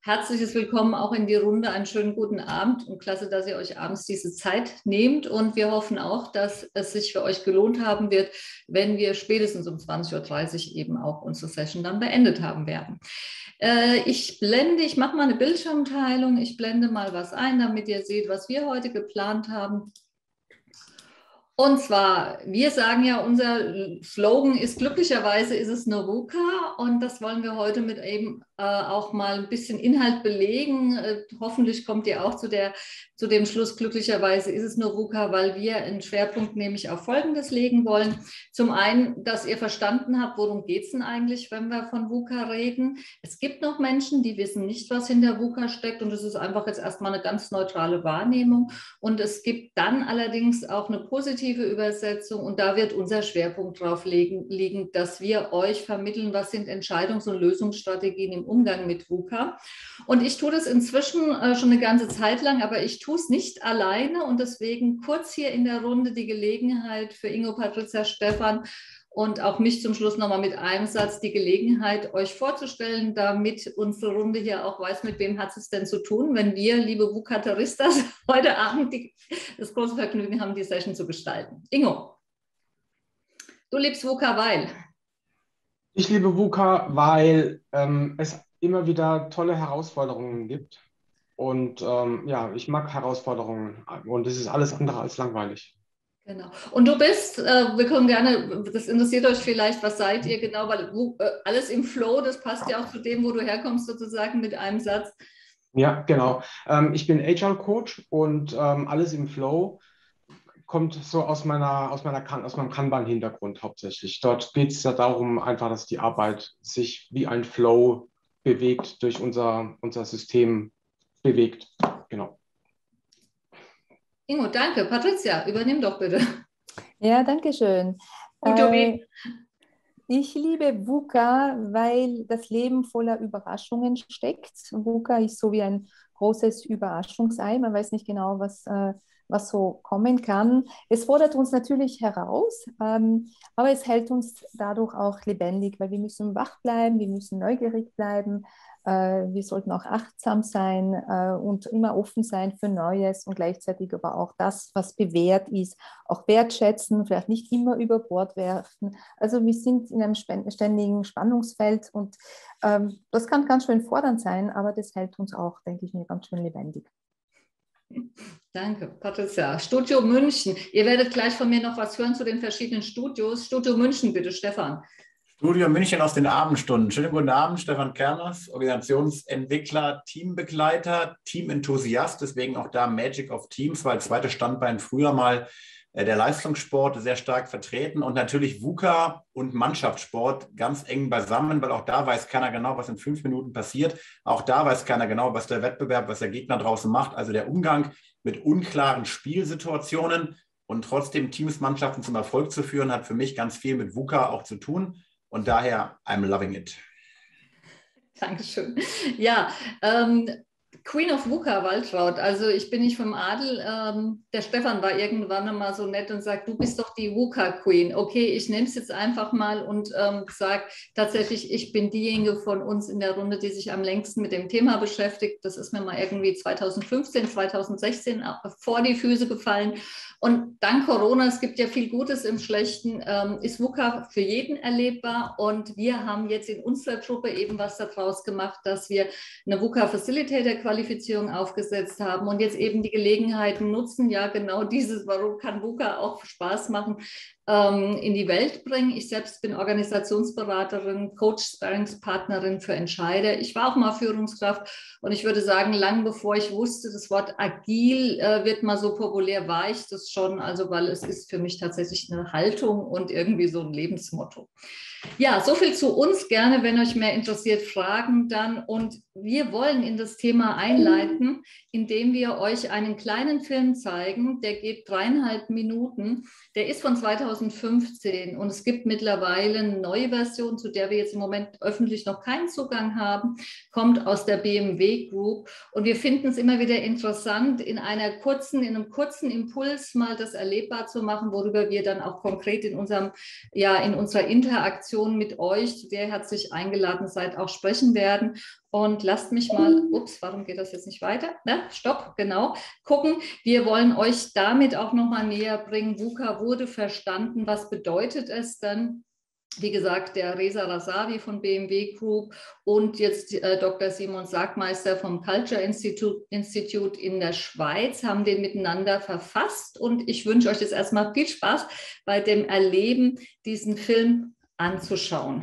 herzliches Willkommen auch in die Runde. Einen schönen guten Abend und klasse, dass ihr euch abends diese Zeit nehmt. Und wir hoffen auch, dass es sich für euch gelohnt haben wird, wenn wir spätestens um 20:30 Uhr eben auch unsere Session dann beendet haben werden. Ich mache mal eine Bildschirmteilung. Ich blende mal was ein, damit ihr seht, was wir heute geplant haben. Und zwar, wir sagen ja, unser Slogan ist, glücklicherweise ist es nur VUCA, und das wollen wir heute mit eben auch mal ein bisschen Inhalt belegen. Hoffentlich kommt ihr auch zu dem Schluss, glücklicherweise ist es nur VUCA, weil wir einen Schwerpunkt nämlich auf Folgendes legen wollen. Zum einen, dass ihr verstanden habt, worum geht es denn eigentlich, wenn wir von VUCA reden. Es gibt noch Menschen, die wissen nicht, was hinter VUCA steckt, und das ist einfach jetzt erstmal eine ganz neutrale Wahrnehmung. Und es gibt dann allerdings auch eine positive Übersetzung, und da wird unser Schwerpunkt drauf liegen, dass wir euch vermitteln, was sind Entscheidungs- und Lösungsstrategien im Umgang mit VUCA. Und ich tue das inzwischen schon eine ganze Zeit lang, aber ich tue es nicht alleine, und deswegen kurz hier in der Runde die Gelegenheit für Ingo, Patricia, Stefan und auch mich zum Schluss nochmal mit einem Satz die Gelegenheit, euch vorzustellen, damit unsere Runde hier auch weiß, mit wem hat es denn zu tun, wenn wir, liebe VUCAteristas, heute Abend das große Vergnügen haben, die Session zu gestalten. Ingo, du liebst VUCA, weil? Ich liebe VUCA, weil es immer wieder tolle Herausforderungen gibt. Und ja, ich mag Herausforderungen, und es ist alles andere als langweilig. Genau. Und du bist, wir können gerne, das interessiert euch vielleicht, was seid ihr genau, weil alles im Flow, das passt ja auch zu dem, wo du herkommst, sozusagen mit einem Satz. Ja, genau. Ich bin HR-Coach, und alles im Flow kommt so aus meinem Kanban-Hintergrund hauptsächlich. Dort geht es ja darum, einfach, dass die Arbeit sich wie ein Flow bewegt, durch unser System bewegt. Genau. Ingo, danke. Patricia, übernimm doch bitte. Ja, danke schön. Ich liebe VUCA, weil das Leben voller Überraschungen steckt. VUCA ist so wie ein großes Überraschungsei. Man weiß nicht genau, was so kommen kann. Es fordert uns natürlich heraus, aber es hält uns dadurch auch lebendig, weil wir müssen wach bleiben, wir müssen neugierig bleiben. Wir sollten auch achtsam sein und immer offen sein für Neues, und gleichzeitig aber auch das, was bewährt ist, auch wertschätzen, vielleicht nicht immer über Bord werfen. Also wir sind in einem ständigen Spannungsfeld, und das kann ganz schön fordernd sein, aber das hält uns auch, denke ich mir, ganz schön lebendig. Danke, Patricia. Studio München. Ihr werdet gleich von mir noch was hören zu den verschiedenen Studios. Studio München, bitte, Stefan. Studio München aus den Abendstunden. Schönen guten Abend, Stefan Kerners, Organisationsentwickler, Teambegleiter, Teamenthusiast, deswegen auch da Magic of Teams, weil zweites Standbein früher mal der Leistungssport sehr stark vertreten, und natürlich VUCA und Mannschaftssport ganz eng beisammen, weil auch da weiß keiner genau, was in 5 Minuten passiert. Auch da weiß keiner genau, was der Wettbewerb, was der Gegner draußen macht. Also der Umgang mit unklaren Spielsituationen und trotzdem Teams, Mannschaften zum Erfolg zu führen, hat für mich ganz viel mit VUCA auch zu tun. Und daher, I'm loving it. Dankeschön. Ja, Queen of VUCA, Waltraud. Also ich bin nicht vom Adel. Der Stefan war irgendwann einmal so nett und sagt, du bist doch die VUCA Queen. Okay, ich nehme es jetzt einfach mal und sage tatsächlich, ich bin diejenige von uns in der Runde, die sich am längsten mit dem Thema beschäftigt. Das ist mir mal irgendwie 2015, 2016 vor die Füße gefallen. Und dank Corona, es gibt ja viel Gutes im Schlechten, ist VUCA für jeden erlebbar. Und wir haben jetzt in unserer Truppe eben was daraus gemacht, dass wir eine VUCA Facilitator-Qualifizierung aufgesetzt haben und jetzt eben die Gelegenheiten nutzen, ja genau dieses, warum kann VUCA auch Spaß machen, in die Welt bringen. Ich selbst bin Organisationsberaterin, Coach, Sparringspartnerin für Entscheider. Ich war auch mal Führungskraft, und ich würde sagen, lang bevor ich wusste, das Wort agil wird mal so populär, war ich das schon, also weil es ist für mich tatsächlich eine Haltung und irgendwie so ein Lebensmotto. Ja, so viel zu uns. Gerne, wenn euch mehr interessiert, Fragen dann. Und wir wollen in das Thema einleiten, indem wir euch einen kleinen Film zeigen, der geht 3,5 Minuten. Der ist von 2015, und es gibt mittlerweile eine neue Version, zu der wir jetzt im Moment öffentlich noch keinen Zugang haben, kommt aus der BMW Group, und wir finden es immer wieder interessant, in einem kurzen Impuls mal das erlebbar zu machen, worüber wir dann auch konkret in unserer Interaktion mit euch, zu der ihr herzlich eingeladen seid, auch sprechen werden. Und lasst mich mal, ups, warum geht das jetzt nicht weiter? Ne? Stopp, genau. Gucken, wir wollen euch damit auch nochmal näher bringen. VUCA wurde verstanden. Was bedeutet es denn? Wie gesagt, der Reza Razavi von BMW Group und jetzt Dr. Simon Sagmeister vom Culture Institute in der Schweiz haben den miteinander verfasst. Und ich wünsche euch jetzt erstmal viel Spaß bei dem Erleben, diesen Film anzuschauen.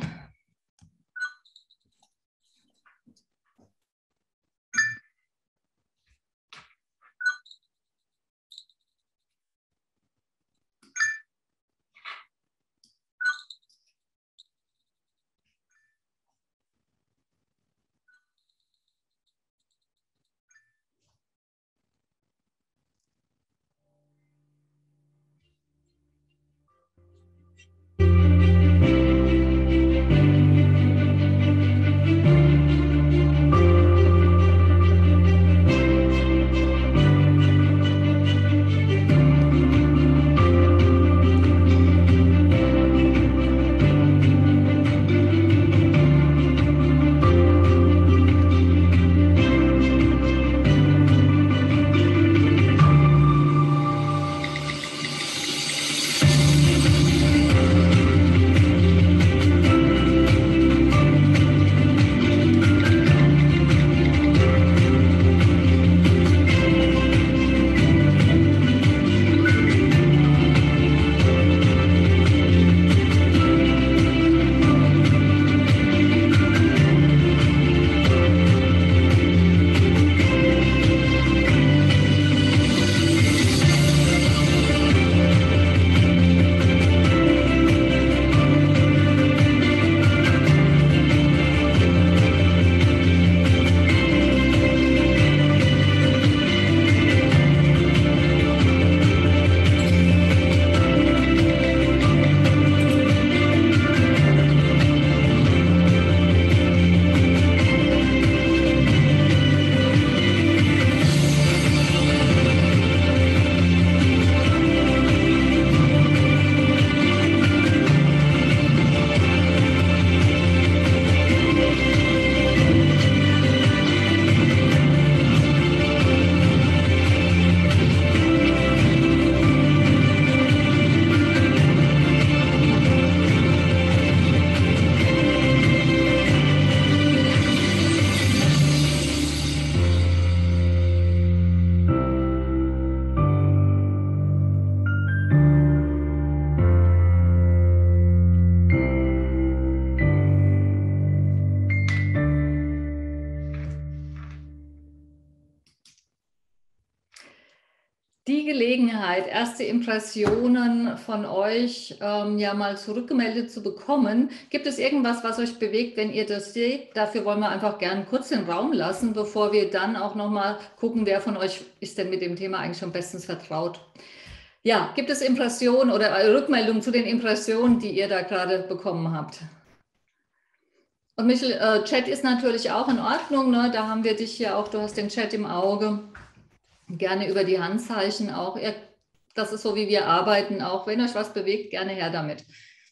Die Gelegenheit, erste Impressionen von euch ja mal zurückgemeldet zu bekommen. Gibt es irgendwas, was euch bewegt, wenn ihr das seht? Dafür wollen wir einfach gerne kurz den Raum lassen, bevor wir dann auch nochmal gucken, wer von euch ist denn mit dem Thema eigentlich schon bestens vertraut. Ja, gibt es Impressionen oder Rückmeldungen zu den Impressionen, die ihr da gerade bekommen habt? Und Michel, Chat ist natürlich auch in Ordnung, ne? Da haben wir dich ja auch, du hast den Chat im Auge. Gerne über die Handzeichen auch. Das ist so, wie wir arbeiten. Auch wenn euch was bewegt, gerne her damit.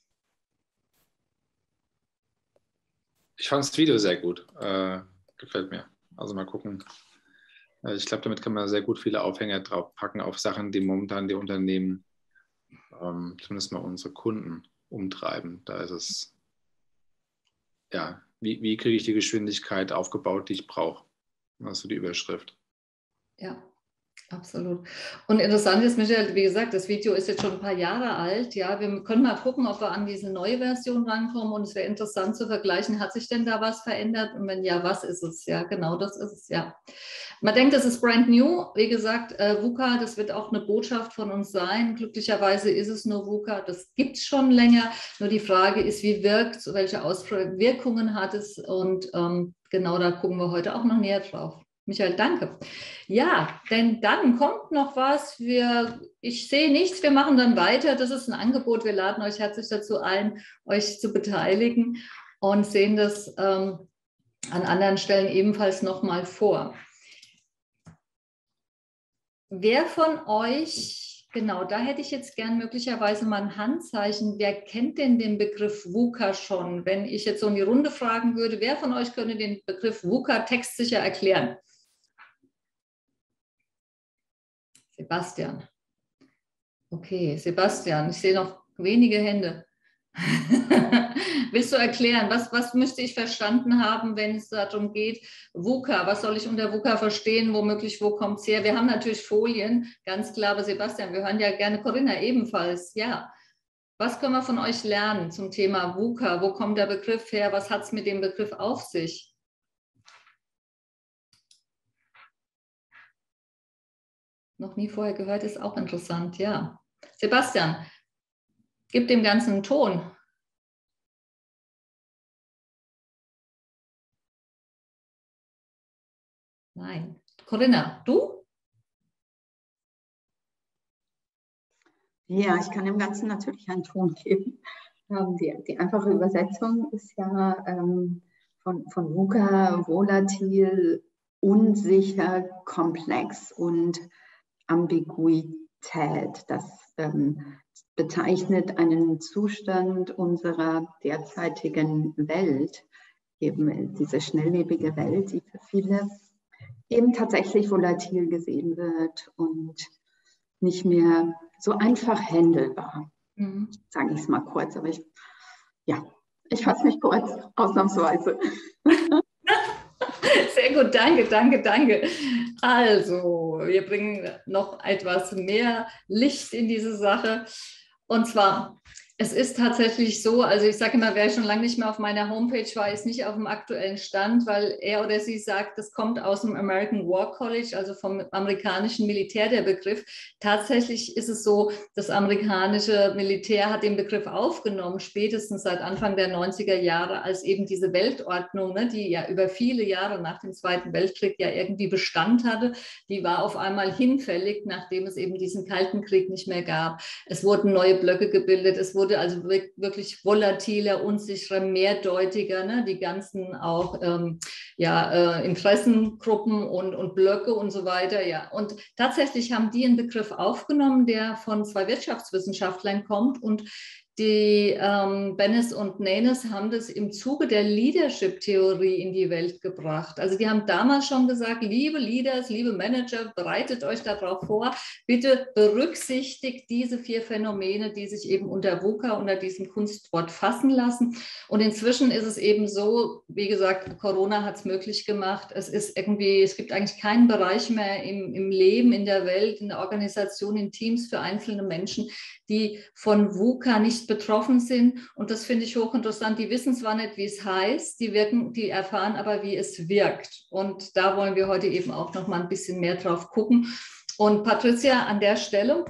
Ich fand das Video sehr gut. Gefällt mir. Also mal gucken. Ich glaube, damit kann man sehr gut viele Aufhänger drauf packen auf Sachen, die momentan die Unternehmen, zumindest mal unsere Kunden, umtreiben. Da ist es, ja, wie kriege ich die Geschwindigkeit aufgebaut, die ich brauche? Das ist so die Überschrift. Ja. Absolut. Und interessant ist, Michael, wie gesagt, das Video ist jetzt schon ein paar Jahre alt. Ja, wir können mal gucken, ob wir an diese neue Version rankommen. Und es wäre interessant zu vergleichen, hat sich denn da was verändert? Und wenn ja, was ist es? Ja, genau, das ist es, ja. Man denkt, das ist brand new. Wie gesagt, VUCA, das wird auch eine Botschaft von uns sein. Glücklicherweise ist es nur VUCA. Das gibt es schon länger. Nur die Frage ist, wie wirkt es, welche Auswirkungen hat es? Und genau da gucken wir heute auch noch näher drauf. Michael, danke. Ja, denn dann kommt noch was. Ich sehe nichts, wir machen dann weiter. Das ist ein Angebot. Wir laden euch herzlich dazu ein, euch zu beteiligen und sehen das an anderen Stellen ebenfalls nochmal vor. Wer von euch Genau, da hätte ich jetzt gern möglicherweise mal ein Handzeichen. Wer kennt denn den Begriff VUCA schon? Wenn ich jetzt so in die Runde fragen würde, wer von euch könnte den Begriff VUCA textsicher erklären? Sebastian. Okay, Sebastian, ich sehe noch wenige Hände. Willst du erklären, was müsste ich verstanden haben, wenn es darum geht, VUCA, was soll ich unter VUCA verstehen, womöglich, wo kommt es her? Wir haben natürlich Folien, ganz klar, aber Sebastian, wir hören ja gerne Corinna ebenfalls. Ja, was können wir von euch lernen zum Thema VUCA? Wo kommt der Begriff her? Was hat es mit dem Begriff auf sich? Noch nie vorher gehört, ist auch interessant, ja. Sebastian, gib dem Ganzen einen Ton. Nein. Corinna, du? Ja, ich kann dem Ganzen natürlich einen Ton geben. Die einfache Übersetzung ist ja von VUCA volatil, unsicher, komplex und Ambiguität. Das bezeichnet einen Zustand unserer derzeitigen Welt, eben diese schnelllebige Welt, die für viele eben tatsächlich volatil gesehen wird und nicht mehr so einfach handelbar. Sage ich es mal kurz, aber ich fasse mich kurz, ausnahmsweise. Sehr gut, danke. Also, wir bringen noch etwas mehr Licht in diese Sache. Und zwar, es ist tatsächlich so, also ich sage immer, wer schon lange nicht mehr auf meiner Homepage war, ist nicht auf dem aktuellen Stand, weil er oder sie sagt, das kommt aus dem American War College, also vom amerikanischen Militär, der Begriff. Tatsächlich ist es so, das amerikanische Militär hat den Begriff aufgenommen, spätestens seit Anfang der 90er Jahre, als eben diese Weltordnung, ne, die ja über viele Jahre nach dem Zweiten Weltkrieg ja irgendwie Bestand hatte, die war auf einmal hinfällig, nachdem es eben diesen Kalten Krieg nicht mehr gab. Es wurden neue Blöcke gebildet, es wurde also wirklich volatiler, unsicherer, mehrdeutiger, ne? Die ganzen auch Interessengruppen und Blöcke und so weiter. Ja. Und tatsächlich haben die einen Begriff aufgenommen, der von zwei Wirtschaftswissenschaftlern kommt, und die Bennis und Neynes haben das im Zuge der Leadership-Theorie in die Welt gebracht. Also die haben damals schon gesagt, liebe Leaders, liebe Manager, bereitet euch darauf vor, bitte berücksichtigt diese 4 Phänomene, die sich eben unter VUCA, unter diesem Kunstwort fassen lassen. Und inzwischen ist es eben so, wie gesagt, Corona hat es möglich gemacht. Es gibt eigentlich keinen Bereich mehr im Leben, in der Welt, in der Organisation, in Teams für einzelne Menschen, die von VUCA nicht betroffen sind. Und das finde ich hochinteressant. Die wissen zwar nicht, wie es heißt, die erfahren aber, wie es wirkt. Und da wollen wir heute eben auch noch mal ein bisschen mehr drauf gucken. Und Patricia, an der Stelle,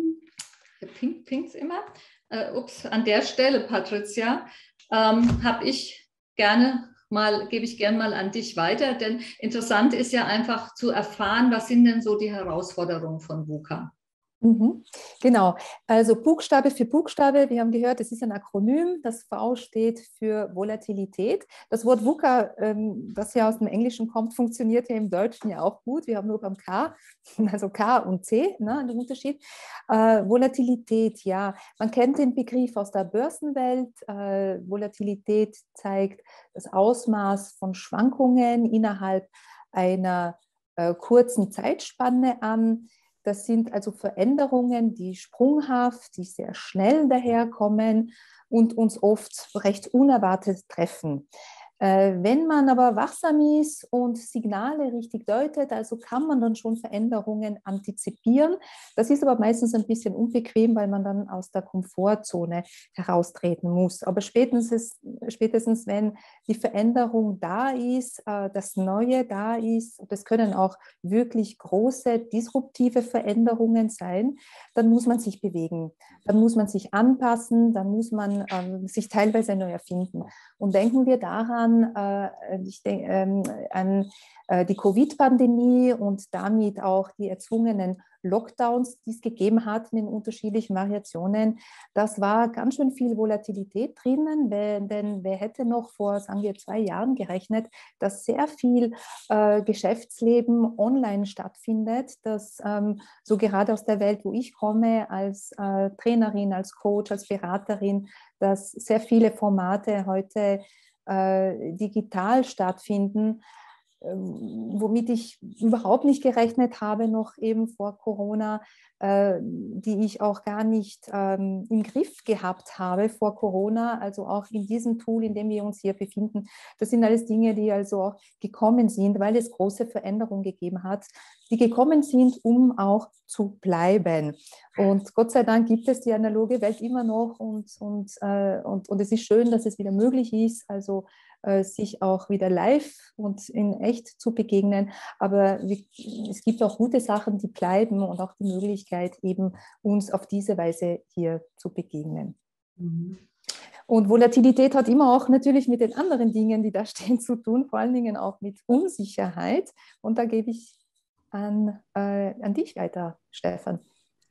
pinkt's immer, an der Stelle, Patricia, gebe ich gerne mal an dich weiter, denn interessant ist ja einfach zu erfahren, was sind denn so die Herausforderungen von VUCA? Genau, also Buchstabe für Buchstabe, wir haben gehört, es ist ein Akronym, das V steht für Volatilität. Das Wort VUCA, das ja aus dem Englischen kommt, funktioniert ja im Deutschen ja auch gut. Wir haben nur beim K, also K und C, ne, den Unterschied. Volatilität, ja, man kennt den Begriff aus der Börsenwelt. Volatilität zeigt das Ausmaß von Schwankungen innerhalb einer kurzen Zeitspanne an. Das sind also Veränderungen, die sprunghaft, die sehr schnell daherkommen und uns oft recht unerwartet treffen. Wenn man aber wachsam ist und Signale richtig deutet, also kann man dann schon Veränderungen antizipieren. Das ist aber meistens ein bisschen unbequem, weil man dann aus der Komfortzone heraustreten muss. Aber spätestens wenn die Veränderung da ist, das Neue da ist, das können auch wirklich große disruptive Veränderungen sein, dann muss man sich bewegen, dann muss man sich anpassen, dann muss man sich teilweise neu erfinden. Und denken wir daran, an die Covid-Pandemie und damit auch die erzwungenen Lockdowns, die es gegeben hat in unterschiedlichen Variationen. Das war ganz schön viel Volatilität drinnen, denn wer hätte noch vor, sagen wir, 2 Jahren gerechnet, dass sehr viel Geschäftsleben online stattfindet, dass so gerade aus der Welt, wo ich komme, als Trainerin, als Coach, als Beraterin, dass sehr viele Formate heute digital stattfinden, womit ich überhaupt nicht gerechnet habe, noch eben vor Corona, die ich auch gar nicht im Griff gehabt habe vor Corona, also auch in diesem Tool, in dem wir uns hier befinden. Das sind alles Dinge, die also auch gekommen sind, weil es große Veränderungen gegeben hat, die gekommen sind, um auch zu bleiben. Und Gott sei Dank gibt es die analoge Welt immer noch und es ist schön, dass es wieder möglich ist, also sich auch wieder live und in echt zu begegnen. Aber es gibt auch gute Sachen, die bleiben und auch die Möglichkeit, eben uns auf diese Weise hier zu begegnen. Mhm. Und Volatilität hat immer auch natürlich mit den anderen Dingen, die da stehen, zu tun, vor allen Dingen auch mit Unsicherheit. Und da gebe ich an dich weiter, Stefan.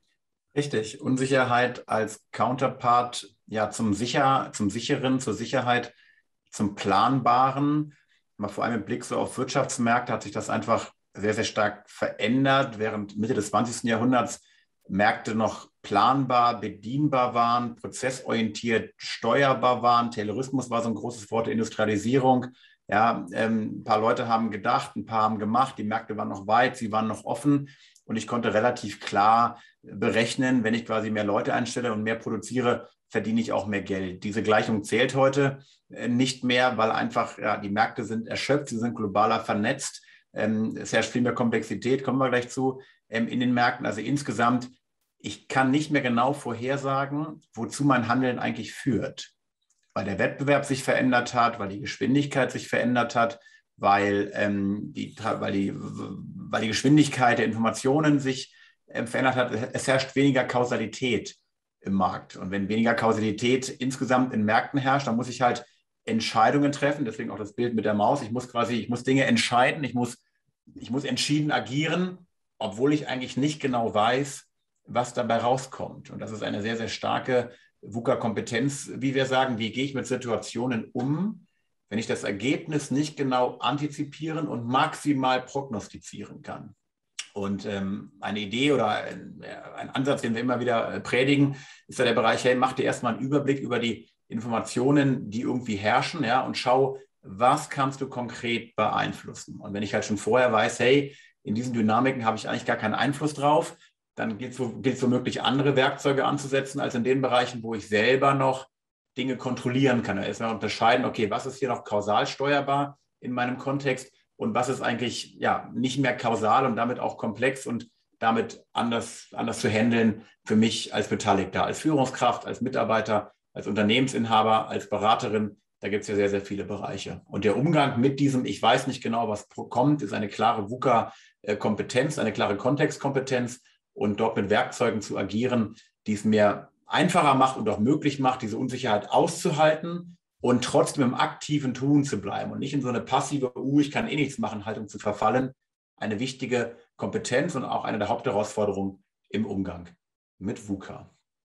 Richtig, Unsicherheit als Counterpart ja, zum Sicheren, zur Sicherheit, zum Planbaren. Mal vor allem mit Blick so auf Wirtschaftsmärkte hat sich das einfach sehr, sehr stark verändert, während Mitte des 20. Jahrhunderts Märkte noch planbar, bedienbar waren, prozessorientiert, steuerbar waren. Taylorismus war so ein großes Wort der Industrialisierung. Ja, ein paar Leute haben gedacht, ein paar haben gemacht, die Märkte waren noch weit, sie waren noch offen und ich konnte relativ klar berechnen, wenn ich quasi mehr Leute einstelle und mehr produziere, verdiene ich auch mehr Geld. Diese Gleichung zählt heute nicht mehr, weil einfach ja, die Märkte sind erschöpft, sie sind globaler vernetzt. Es herrscht viel mehr Komplexität, kommen wir gleich zu, in den Märkten. Also insgesamt, ich kann nicht mehr genau vorhersagen, wozu mein Handeln eigentlich führt. Weil der Wettbewerb sich verändert hat, weil die Geschwindigkeit sich verändert hat, weil die Geschwindigkeit der Informationen sich verändert hat. Es herrscht weniger Kausalität im Markt. Und wenn weniger Kausalität insgesamt in Märkten herrscht, dann muss ich halt Entscheidungen treffen. Deswegen auch das Bild mit der Maus. Ich muss Dinge entscheiden. Ich muss entschieden agieren, obwohl ich eigentlich nicht genau weiß, was dabei rauskommt. Und das ist eine sehr, sehr starke VUCA-Kompetenz, wie wir sagen. Wie gehe ich mit Situationen um, wenn ich das Ergebnis nicht genau antizipieren und maximal prognostizieren kann? Und eine Idee oder ein Ansatz, den wir immer wieder predigen, ist ja der Bereich, hey, mach dir erstmal einen Überblick über die Informationen, die irgendwie herrschen, ja, und schau, was kannst du konkret beeinflussen. Und wenn ich halt schon vorher weiß, hey, in diesen Dynamiken habe ich eigentlich gar keinen Einfluss drauf, dann gilt es womöglich andere Werkzeuge anzusetzen, als in den Bereichen, wo ich selber noch Dinge kontrollieren kann. Da erstmal unterscheiden, okay, was ist hier noch kausal steuerbar in meinem Kontext und was ist eigentlich ja nicht mehr kausal und damit auch komplex und damit anders zu handeln für mich als Beteiligter, als Führungskraft, als Mitarbeiter, als Unternehmensinhaber, als Beraterin. Da gibt es ja sehr, sehr viele Bereiche. Und der Umgang mit diesem, ich weiß nicht genau, was kommt, ist eine klare VUCA-Kompetenz, eine klare Kontextkompetenz und dort mit Werkzeugen zu agieren, die es mir einfacher macht und auch möglich macht, diese Unsicherheit auszuhalten und trotzdem im aktiven Tun zu bleiben und nicht in so eine passive, ich kann eh nichts machen, Haltung zu verfallen. Eine wichtige Kompetenz und auch eine der Hauptherausforderungen im Umgang mit VUCA.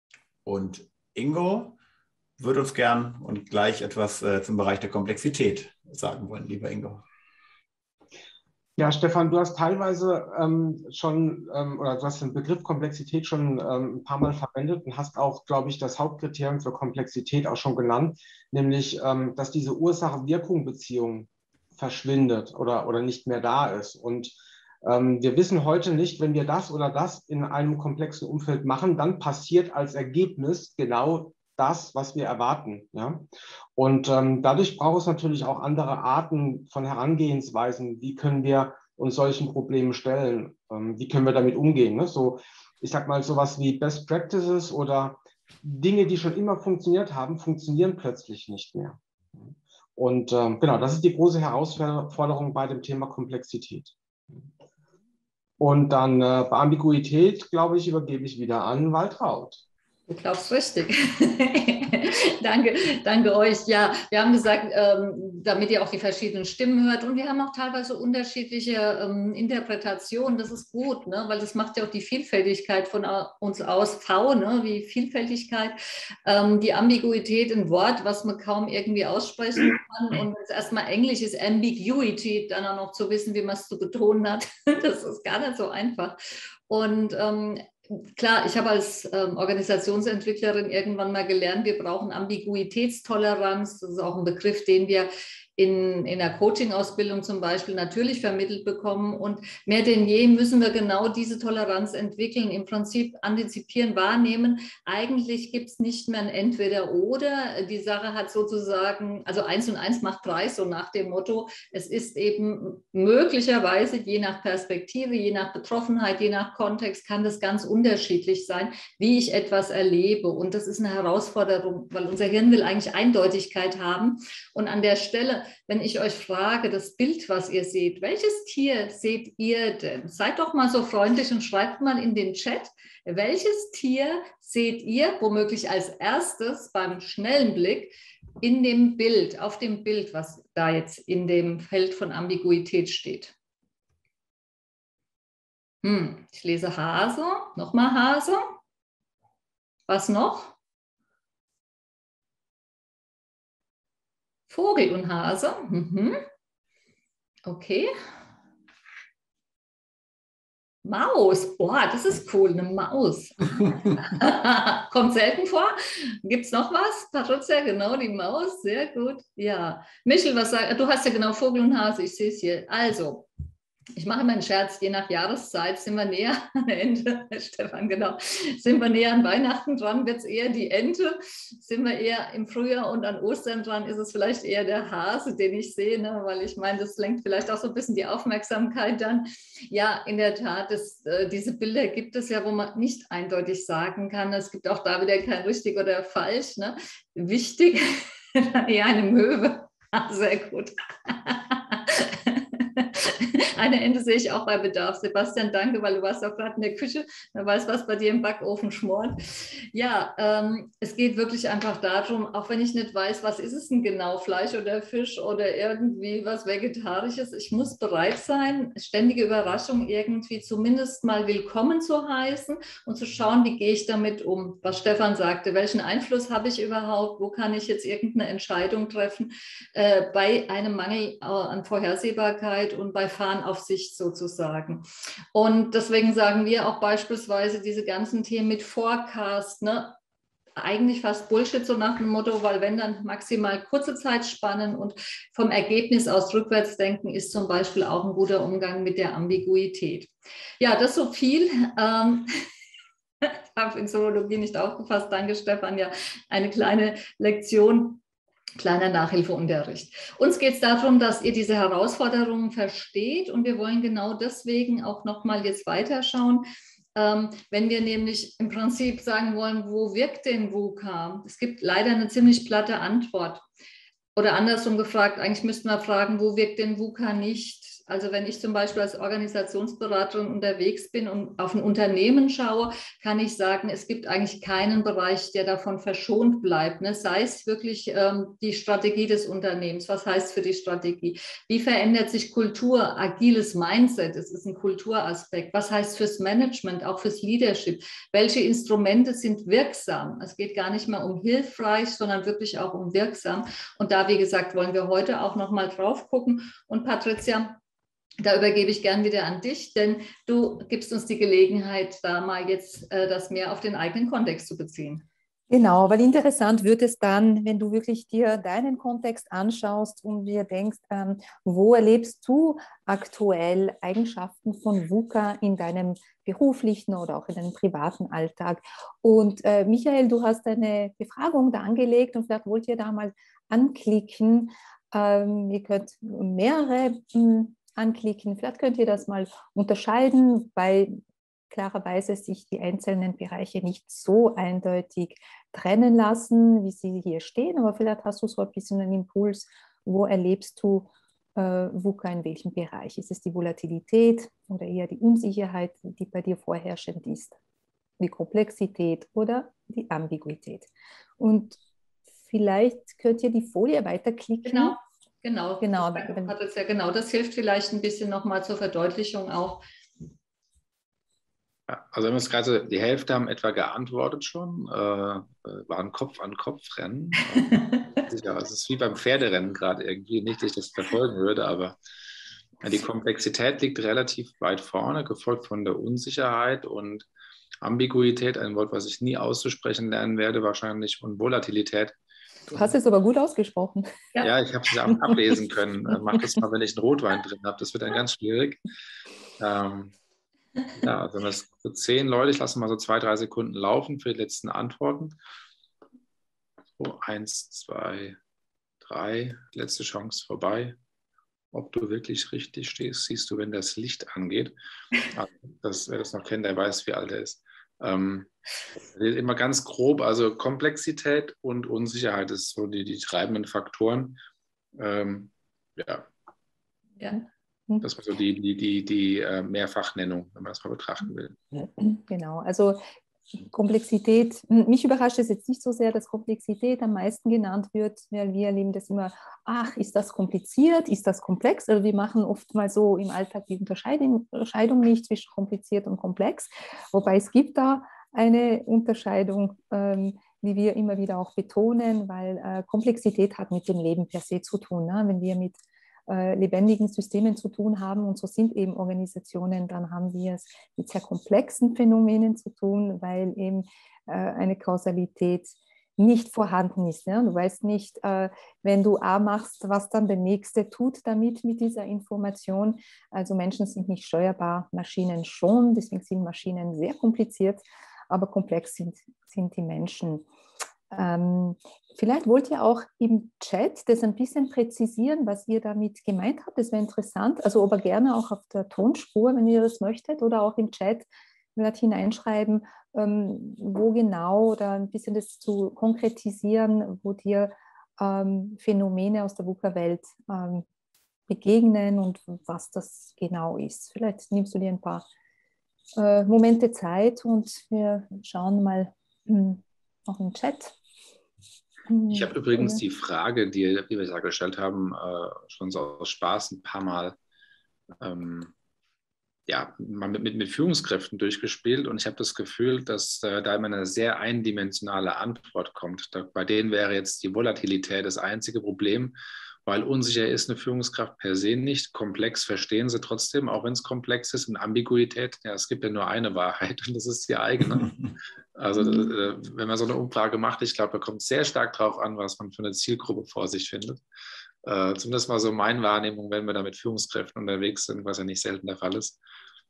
Und Ingo würde uns gern und gleich etwas zum Bereich der Komplexität sagen wollen, lieber Ingo. Ja, Stefan, du hast teilweise oder du hast den Begriff Komplexität schon ein paar Mal verwendet und hast auch, glaube ich, das Hauptkriterium für Komplexität auch schon genannt, nämlich, dass diese Ursache-Wirkung-Beziehung verschwindet oder nicht mehr da ist. Und wir wissen heute nicht, wenn wir das oder das in einem komplexen Umfeld machen, dann passiert als Ergebnis genau das, was wir erwarten. Ja? Und dadurch braucht es natürlich auch andere Arten von Herangehensweisen. Wie können wir uns solchen Problemen stellen? Wie können wir damit umgehen? Ne? So, ich sag mal, sowas wie Best Practices oder Dinge, die schon immer funktioniert haben, funktionieren plötzlich nicht mehr. Und genau, das ist die große Herausforderung bei dem Thema Komplexität. Und dann bei Ambiguität, glaube ich, übergebe ich wieder an Waltraud. Du glaubst richtig. Danke euch. Ja, wir haben gesagt, damit ihr auch die verschiedenen Stimmen hört und wir haben auch teilweise unterschiedliche Interpretationen. Das ist gut, ne? Weil das macht ja auch die Vielfältigkeit von uns aus. V, ne? Wie Vielfältigkeit, die Ambiguität, ein Wort, was man kaum irgendwie aussprechen kann. Und wenn es erstmal Englisch ist, Ambiguity, dann auch noch zu wissen, wie man es zu betonen hat. Das ist gar nicht so einfach. Und klar, ich habe als Organisationsentwicklerin irgendwann mal gelernt, wir brauchen Ambiguitätstoleranz. Das ist auch ein Begriff, den wir in der Coaching-Ausbildung zum Beispiel natürlich vermittelt bekommen. Und mehr denn je müssen wir genau diese Toleranz entwickeln, im Prinzip antizipieren, wahrnehmen. Eigentlich gibt es nicht mehr ein Entweder-Oder. Die Sache hat sozusagen, also 1 und 1 macht 3, so nach dem Motto. Es ist eben möglicherweise, je nach Perspektive, je nach Betroffenheit, je nach Kontext, kann das ganz unterschiedlich sein, wie ich etwas erlebe. Und das ist eine Herausforderung, weil unser Hirn will eigentlich Eindeutigkeit haben. Und an der Stelle, wenn ich euch frage, das Bild, was ihr seht, welches Tier seht ihr denn? Seid doch mal so freundlich und schreibt mal in den Chat, welches Tier seht ihr womöglich als erstes beim schnellen Blick in dem Bild, auf dem Bild, was da jetzt in dem Feld von Ambiguität steht? Ich lese Hase, nochmal Hase. Was noch? Vogel und Hase. Okay. Maus. Boah, das ist cool, eine Maus. Kommt selten vor. Gibt es noch was? Patricia, genau, die Maus. Sehr gut. Ja. Michel, was sagst du? Du hast ja genau Vogel und Hase, ich sehe es hier. Also, ich mache immer einen Scherz, je nach Jahreszeit sind wir näher an der Ente, Stefan, genau, sind wir näher an Weihnachten dran, wird es eher die Ente, sind wir eher im Frühjahr und an Ostern dran, ist es vielleicht eher der Hase, den ich sehe, ne? Weil ich meine, das lenkt vielleicht auch so ein bisschen die Aufmerksamkeit dann. Ja, in der Tat, diese Bilder gibt es ja, wo man nicht eindeutig sagen kann, es gibt auch da wieder kein richtig oder falsch. Ne? Wichtig, eher eine Möwe, sehr gut. Eine Ente sehe ich auch bei Bedarf. Sebastian, danke, weil du warst auch gerade in der Küche. Wer weiß, was bei dir im Backofen schmort. Ja, es geht wirklich einfach darum, auch wenn ich nicht weiß, was ist es denn genau, Fleisch oder Fisch oder irgendwie was Vegetarisches, ich muss bereit sein, ständige Überraschung irgendwie zumindest mal willkommen zu heißen und zu schauen, wie gehe ich damit um. Was Stefan sagte, welchen Einfluss habe ich überhaupt, wo kann ich jetzt irgendeine Entscheidung treffen bei einem Mangel an Vorhersehbarkeit und bei Fahnaufsicht sozusagen. Und deswegen sagen wir auch beispielsweise diese ganzen Themen mit Forecast, ne? Eigentlich fast Bullshit, so nach dem Motto, weil wenn dann maximal kurze Zeitspannen und vom Ergebnis aus rückwärts denken, ist zum Beispiel auch ein guter Umgang mit der Ambiguität. Ja, das so viel. Ich habe in Zoologie nicht aufgepasst. Danke, Stefan. Ja, eine kleine Lektion. Kleiner Nachhilfeunterricht. Uns geht es darum, dass ihr diese Herausforderungen versteht und wir wollen genau deswegen auch nochmal jetzt weiterschauen. Wenn wir nämlich im Prinzip sagen wollen, wo wirkt denn VUCA? Es gibt leider eine ziemlich platte Antwort. Oder andersrum gefragt, eigentlich müssten wir fragen, wo wirkt denn VUCA nicht? Also wenn ich zum Beispiel als Organisationsberaterin unterwegs bin und auf ein Unternehmen schaue, kann ich sagen, es gibt eigentlich keinen Bereich, der davon verschont bleibt. Ne? Sei es wirklich die Strategie des Unternehmens. Was heißt für die Strategie? Wie verändert sich Kultur? Agiles Mindset, das ist ein Kulturaspekt. Was heißt fürs Management, auch fürs Leadership? Welche Instrumente sind wirksam? Es geht gar nicht mehr um hilfreich, sondern wirklich auch um wirksam. Und da, wie gesagt, wollen wir heute auch noch mal drauf gucken. Und Patricia, da übergebe ich gern wieder an dich, denn du gibst uns die Gelegenheit, da mal jetzt das mehr auf den eigenen Kontext zu beziehen. Genau, weil interessant wird es dann, wenn du wirklich dir deinen Kontext anschaust und dir denkst, wo erlebst du aktuell Eigenschaften von VUCA in deinem beruflichen oder auch in deinem privaten Alltag. Und Michael, du hast eine Befragung da angelegt und vielleicht wollt ihr da mal anklicken. Ihr könnt mehrere anklicken. Vielleicht könnt ihr das mal unterscheiden, weil klarerweise sich die einzelnen Bereiche nicht so eindeutig trennen lassen, wie sie hier stehen. Aber vielleicht hast du so ein bisschen einen Impuls, wo erlebst du VUCA in welchem Bereich? Ist es die Volatilität oder eher die Unsicherheit, die bei dir vorherrschend ist? die Komplexität oder die Ambiguität. Und vielleicht könnt ihr die Folie weiterklicken. Genau. Patricia, genau. Das hilft vielleicht ein bisschen nochmal zur Verdeutlichung auch. Ja, also wir haben jetzt gerade die Hälfte haben etwa geantwortet schon, war ein Kopf-an-Kopf-Rennen. Sicher, es ist wie beim Pferderennen gerade irgendwie, nicht, dass ich das verfolgen würde, aber die Komplexität liegt relativ weit vorne, gefolgt von der Unsicherheit und Ambiguität, ein Wort, was ich nie auszusprechen lernen werde, wahrscheinlich, und Volatilität. Du hast es aber gut ausgesprochen. Ja, ich habe es ja ablesen können. Mach das mal, wenn ich einen Rotwein drin habe. Das wird dann ganz schwierig. Ja, also das für 10 Leute, ich lasse mal so 2-3 Sekunden laufen für die letzten Antworten. So, 1, 2, 3, letzte Chance vorbei. Ob du wirklich richtig stehst, siehst du, wenn das Licht angeht. Wer das noch kennt, der weiß, wie alt er ist. Immer ganz grob, also Komplexität und Unsicherheit ist so die treibenden Faktoren. Ja. Das war so die Mehrfachnennung, wenn man das mal betrachten will. Genau, also Komplexität, mich überrascht es jetzt nicht so sehr, dass Komplexität am meisten genannt wird, weil wir erleben das immer, ach, ist das kompliziert, ist das komplex? Also wir machen oft mal so im Alltag die Unterscheidung nicht zwischen kompliziert und komplex, wobei es gibt da eine Unterscheidung, die wir immer wieder auch betonen, weil Komplexität hat mit dem Leben per se zu tun. Ne? Wenn wir mit lebendigen Systemen zu tun haben und so sind eben Organisationen, dann haben wir es mit sehr komplexen Phänomenen zu tun, weil eben eine Kausalität nicht vorhanden ist. Ja? Du weißt nicht, wenn du A machst, was dann der Nächste tut damit mit dieser Information. Also Menschen sind nicht steuerbar, Maschinen schon, deswegen sind Maschinen sehr kompliziert, aber komplex sind die Menschen. Vielleicht wollt ihr auch im Chat das ein bisschen präzisieren, was ihr damit gemeint habt. Das wäre interessant. Also aber gerne auch auf der Tonspur, wenn ihr das möchtet, oder auch im Chat hineinschreiben, wo genau, oder ein bisschen das zu konkretisieren, wo dir Phänomene aus der VUCA-Welt begegnen und was das genau ist. Vielleicht nimmst du dir ein paar Momente Zeit und wir schauen mal auch im Chat. Ich habe übrigens die Frage, die wir da gestellt haben, schon so aus Spaß ein paar Mal mal mit Führungskräften durchgespielt und ich habe das Gefühl, dass da immer eine sehr eindimensionale Antwort kommt. Bei denen wäre jetzt die Volatilität das einzige Problem, weil unsicher ist eine Führungskraft per se nicht. Komplex verstehen sie trotzdem, auch wenn es komplex ist. Und Ambiguität, ja, es gibt ja nur eine Wahrheit und das ist die eigene. Also wenn man so eine Umfrage macht, ich glaube, da kommt sehr stark drauf an, was man für eine Zielgruppe vor sich findet. Zumindest mal so meine Wahrnehmung, wenn wir da mit Führungskräften unterwegs sind, was ja nicht selten der Fall ist.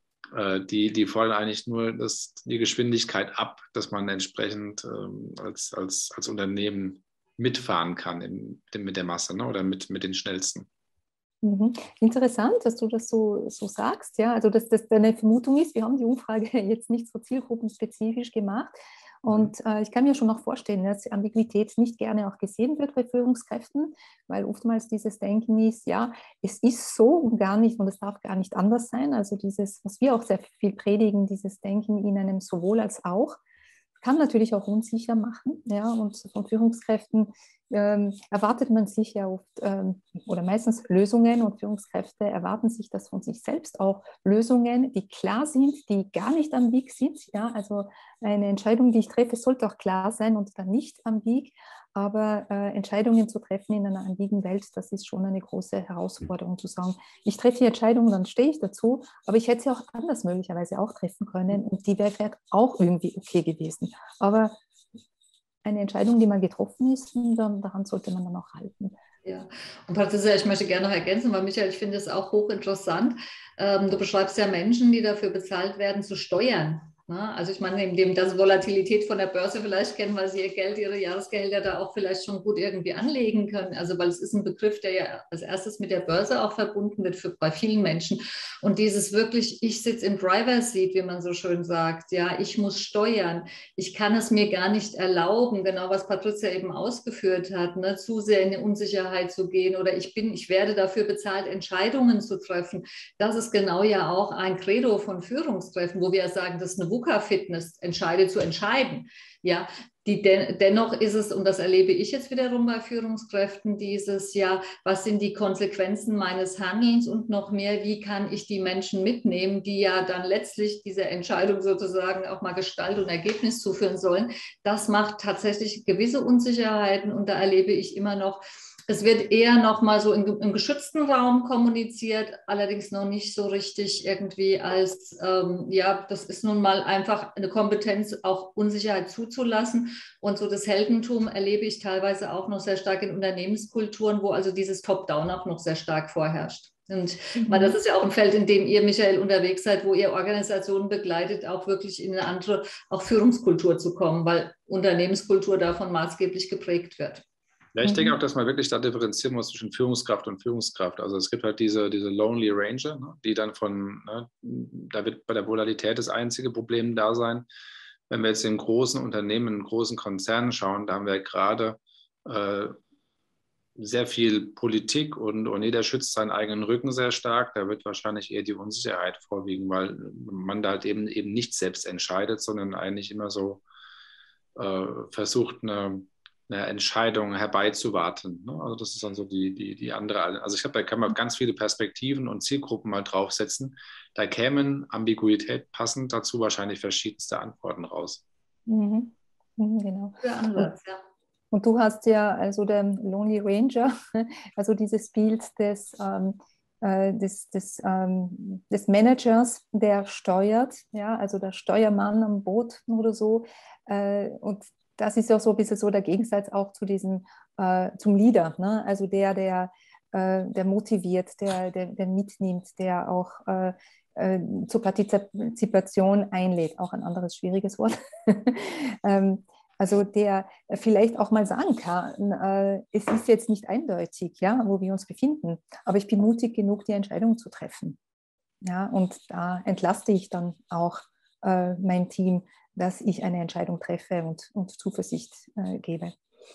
Die fordern eigentlich nur die Geschwindigkeit ab, dass man entsprechend als Unternehmen mitfahren kann mit der Masse, ne? Oder mit den Schnellsten. Interessant, dass du das so sagst. Ja? Also dass das deine Vermutung ist, wir haben die Umfrage jetzt nicht so zielgruppenspezifisch gemacht. Und ich kann mir schon noch vorstellen, dass Ambiguität nicht gerne auch gesehen wird bei Führungskräften, weil oftmals dieses Denken ist, ja, es ist so und gar nicht und es darf gar nicht anders sein. Also dieses, was wir auch sehr viel predigen, dieses Denken in einem sowohl als auch, kann natürlich auch unsicher machen. Ja? Und von Führungskräften erwartet man sich ja oft oder meistens Lösungen und Führungskräfte erwarten sich das von sich selbst auch Lösungen, die klar sind, die gar nicht ambig sind. Ja? Also eine Entscheidung, die ich treffe, sollte auch klar sein und dann nicht ambig. Aber Entscheidungen zu treffen in einer ambigen Welt, das ist schon eine große Herausforderung, zu sagen, ich treffe die Entscheidung, dann stehe ich dazu, aber ich hätte sie auch anders möglicherweise auch treffen können und die wäre vielleicht auch irgendwie okay gewesen. Aber eine Entscheidung, die mal getroffen ist, daran sollte man dann auch halten. Ja, und Patricia, ich möchte gerne noch ergänzen, weil Michael, ich finde es auch hochinteressant. Du beschreibst ja Menschen, die dafür bezahlt werden, zu steuern. Also ich meine, indem das Volatilität von der Börse vielleicht kennen, weil sie ihr Geld, ihre Jahresgehälter da auch vielleicht schon gut irgendwie anlegen können. Also weil es ist ein Begriff, der ja als erstes mit der Börse auch verbunden wird bei vielen Menschen. Und dieses wirklich, ich sitze im Driver's Seat, wie man so schön sagt, ja, ich muss steuern. Ich kann es mir gar nicht erlauben, genau was Patricia eben ausgeführt hat, ne, zu sehr in die Unsicherheit zu gehen oder ich werde dafür bezahlt, Entscheidungen zu treffen. Das ist genau ja auch ein Credo von Führungskräften, wo wir ja sagen, das ist eine VUCA-Fitness entscheide zu entscheiden. Ja, dennoch ist es, und das erlebe ich jetzt wiederum bei Führungskräften, dieses, ja, was sind die Konsequenzen meines Handelns und noch mehr, wie kann ich die Menschen mitnehmen, die ja dann letztlich diese Entscheidung sozusagen auch mal Gestalt und Ergebnis zuführen sollen. Das macht tatsächlich gewisse Unsicherheiten und da erlebe ich immer noch, es wird eher noch mal so im geschützten Raum kommuniziert, allerdings noch nicht so richtig irgendwie als, ja, das ist nun mal einfach eine Kompetenz, auch Unsicherheit zuzulassen. Und so das Heldentum erlebe ich teilweise auch noch sehr stark in Unternehmenskulturen, wo also dieses Top-Down auch noch sehr stark vorherrscht. Und weil das ist ja auch ein Feld, in dem ihr, Michael, unterwegs seid, wo ihr Organisationen begleitet, auch wirklich in eine andere, auch Führungskultur zu kommen, weil Unternehmenskultur davon maßgeblich geprägt wird. Ja, ich denke auch, dass man wirklich da differenzieren muss zwischen Führungskraft und Führungskraft. Also es gibt halt diese Lonely Ranger, ne, die dann da wird bei der Volatilität das einzige Problem da sein. Wenn wir jetzt in großen Unternehmen, in großen Konzernen schauen, da haben wir gerade sehr viel Politik und jeder schützt seinen eigenen Rücken sehr stark. Da wird wahrscheinlich eher die Unsicherheit vorwiegen, weil man da halt eben nicht selbst entscheidet, sondern eigentlich immer so versucht, eine Entscheidung herbeizuwarten. Ne? Also das ist dann so die andere. Also ich glaube, da kann man ganz viele Perspektiven und Zielgruppen mal draufsetzen. Da kämen Ambiguität passend dazu wahrscheinlich verschiedenste Antworten raus. Mhm. Genau. Der Ansatz, ja. Und du hast ja also der Lonely Ranger, also dieses Bild des Managers, der steuert, ja, also der Steuermann am Boot oder so. Und das ist ja so ein bisschen so der Gegensatz auch zu diesem, zum Leader, ne? Also der motiviert, der mitnimmt, der auch zur Partizipation einlädt, auch ein anderes schwieriges Wort. Also der vielleicht auch mal sagen kann, es ist jetzt nicht eindeutig, ja, wo wir uns befinden, aber ich bin mutig genug, die Entscheidung zu treffen. Ja, und da entlaste ich dann auch mein Team, dass ich eine Entscheidung treffe und Zuversicht gebe.